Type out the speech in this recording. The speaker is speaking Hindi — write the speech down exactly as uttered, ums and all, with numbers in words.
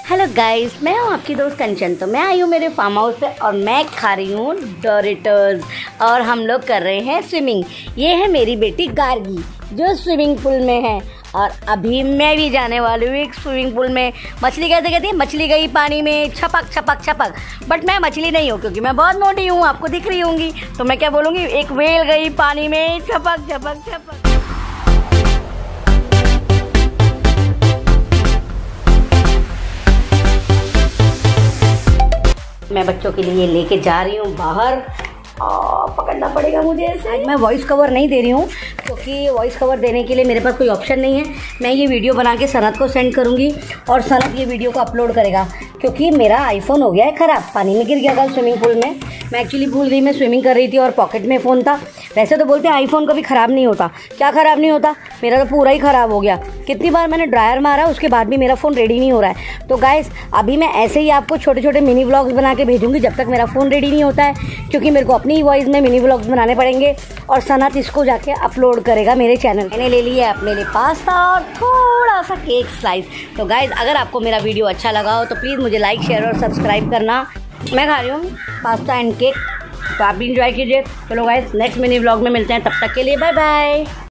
हेलो गाइस, मैं हूँ आपकी दोस्त कंचन। तो मैं आई हूँ मेरे फार्म हाउस पे और मैं खा रही हूँ डोरिटोस और हम लोग कर रहे हैं स्विमिंग। ये है मेरी बेटी गार्गी जो स्विमिंग पूल में है और अभी मैं भी जाने वाली हूँ एक स्विमिंग पूल में। मछली कैसे कहती है? मछली गई पानी में छपक छपक छपक, बट मैं मछली नहीं हूँ क्योंकि मैं बहुत मोटी हूँ, आपको दिख रही होंगी। तो मैं क्या बोलूँगी, एक व्हेल गई पानी में छपक छपक छपक। मैं बच्चों के लिए लेके जा रही हूँ बाहर और पकड़ना पड़ेगा मुझे ऐसे। मैं वॉइस कवर नहीं दे रही हूँ क्योंकि वॉइस कवर देने के लिए मेरे पास कोई ऑप्शन नहीं है। मैं ये वीडियो बना के सनत को सेंड करूँगी और सनत ये वीडियो को अपलोड करेगा क्योंकि मेरा आईफोन हो गया है ख़राब, पानी में गिर गया कल स्विमिंग पूल में। मैं एक्चुअली भूल गई, मैं स्विमिंग कर रही थी और पॉकेट में फ़ोन था। वैसे तो बोलते हैं आईफोन कभी ख़राब नहीं होता, क्या ख़राब नहीं होता? मेरा तो पूरा ही ख़राब हो गया। कितनी बार मैंने ड्रायर मारा, उसके बाद भी मेरा फ़ोन रेडी नहीं हो रहा है। तो गाइस, अभी मैं ऐसे ही आपको छोटे छोटे मिनी व्लॉग्स बना के भेजूँगी जब तक मेरा फ़ोन रेडी नहीं होता है, क्योंकि मेरे को अपनी वॉइस में मिनी व्लॉग्स बनाने पड़ेंगे और सनत इसको जाके अपलोड करेगा मेरे चैनल। मैंने ले लिया अपने लिए पास्ता और थोड़ा सा केक स्लाइस। तो गाइस, अगर आपको मेरा वीडियो अच्छा लगा हो तो प्लीज़ मुझे लाइक शेयर और सब्सक्राइब करना। मैं खा रही हूँ पास्ता एंड केक, तो आप भी इंजॉय कीजिए। चलो गाइस, नेक्स्ट मिनी व्लॉग में मिलते हैं, तब तक के लिए बाय बाय।